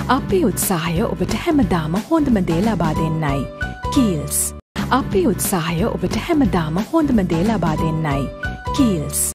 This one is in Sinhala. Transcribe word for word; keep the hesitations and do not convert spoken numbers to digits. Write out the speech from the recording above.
අපේ උත්සාහය ඔබට හැමදාම හොඳම දේ ලබා දෙන්නයි. Keells. අපේ උත්සාහය ඔබට හැමදාම හොඳම දේ ලබා දෙන්නයි. Keells.